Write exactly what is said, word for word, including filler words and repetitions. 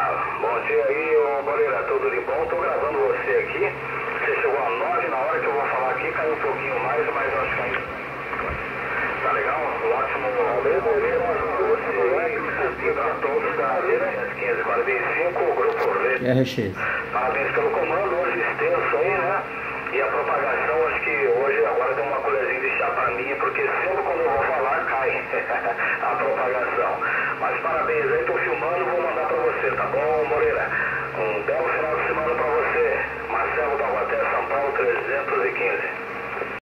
Bom dia aí, ô Moreira, tudo de bom? Tô gravando você aqui. Você chegou a nove, na hora que eu vou falar aqui caiu um pouquinho mais, mas acho que ainda... Tá legal? Um ótimo momento. Você e para todos da setecentos e quinze quarenta e cinco, Grupo V. R X. Parabéns pelo comando, hoje extenso aí, né? E a propagação, acho que hoje agora deu uma colherzinha de chá pra mim, porque sempre quando eu vou falar cai a propagação. Mas parabéns aí, tô filmando, vou mandar pra você, tá bom?